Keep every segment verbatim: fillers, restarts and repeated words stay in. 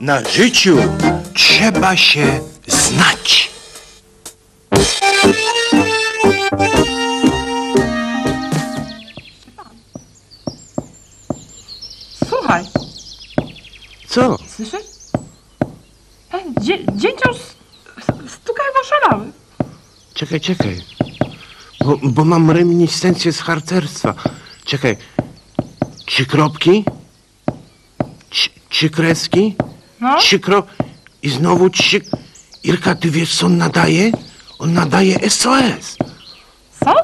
Na życiu trzeba się znać. Słuchaj. Co? Słyszysz? E, dzie dzięcioł stukają oszalały. Czekaj, czekaj. Bo, bo mam reminiscencję z harcerstwa. Czekaj. Trzy kropki? Trzy, trzy kreski? No? Trzy kro... I znowu trzy... Irka, ty wiesz, co on nadaje? On nadaje S O S. Co?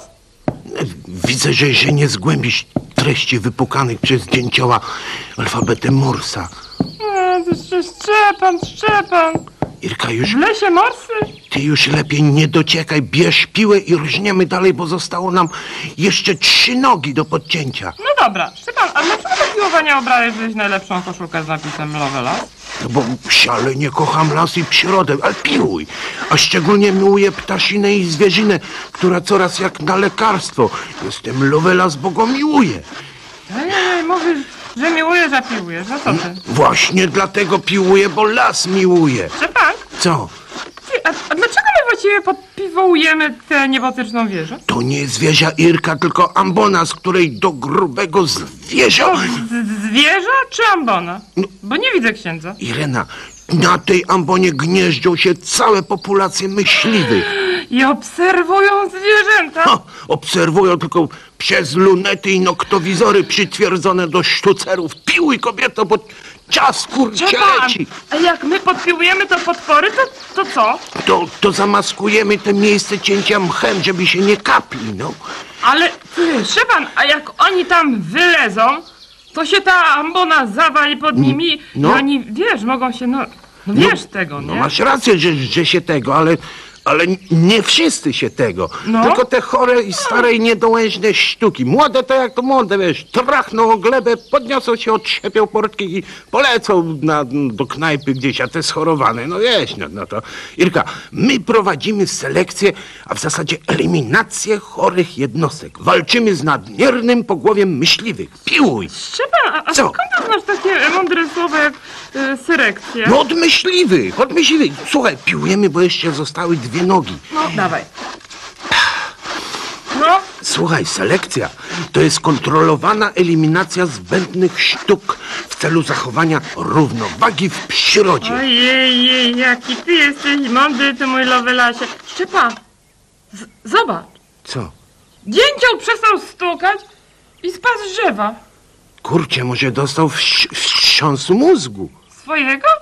Widzę, że, że nie zgłębisz treści wypukanych przez dzięcioła alfabetem Morsa. Nie, to się Szczepan, Szczepan. Irka, już... W lesie morsy? Ty już lepiej nie dociekaj, bierz piłę i rżniemy dalej, bo zostało nam jeszcze trzy nogi do podcięcia. No dobra, Szczepan, a dlaczego do piłowania obrałeś gdzieś najlepszą koszulkę z napisem Lovelas? No bo szalenie kocham las i przyrodę, ale piłuj. A szczególnie miłuję ptasinę i zwierzynę, która coraz jak na lekarstwo. Jestem Lovelas, bo go miłuję. Ej, ej, mówisz, że miłujesz, a piłujesz, no co ty? Właśnie dlatego piłuję, bo las miłuję. Szczepan, Co? ty, a, a dlaczego my właściwie podpiwołujemy tę niebotyczną wieżę? To nie zwierzia Irka, tylko ambona, z której do grubego zwierza... To z- zwierza czy ambona? Bo nie widzę księdza. Irena, na tej ambonie gnieżdżą się całe populacje myśliwych. I obserwują zwierzęta. Ha, obserwują tylko przez lunety i noktowizory przytwierdzone do sztucerów. Piłuj, kobieto, bo czas kurczę Szczepan, leci. a jak my podpiłujemy to potwory, to, to co? To, to zamaskujemy te miejsce cięcia mchem, żeby się nie kapli, no. Ale ty, Szczepan, a jak oni tam wylezą, to się ta ambona zawali pod nimi no. i oni, wiesz, mogą się, no, no wiesz tego, No nie? masz rację, że, że się tego, ale... Ale nie wszyscy się tego. No. Tylko te chore i stare i niedołężne sztuki. Młode to jak to młode, wiesz, trachną o glebę, podniosą się, otrzepią portki i polecą na, do knajpy gdzieś, a te schorowane, no wiesz, no, no to... Irka, my prowadzimy selekcję, a w zasadzie eliminację chorych jednostek. Walczymy z nadmiernym pogłowiem myśliwych. Piłuj! Szczepan, a, a Co? skąd ty znasz takie mądre słowa jak y, selekcja? No od myśliwych, od myśliwych. Słuchaj, piłujemy, bo jeszcze zostały dwie nogi. No, dawaj. No, Słuchaj, selekcja to jest kontrolowana eliminacja zbędnych sztuk w celu zachowania równowagi w przyrodzie. ojej, jej, jaki ty jesteś mądry, ty mój Lovelasie. Szczepan, z- zobacz, Co? dzięcioł przestał stukać i spadł z drzewa. Kurczę, może dostał wstrz- wstrząsu mózgu. Swojego?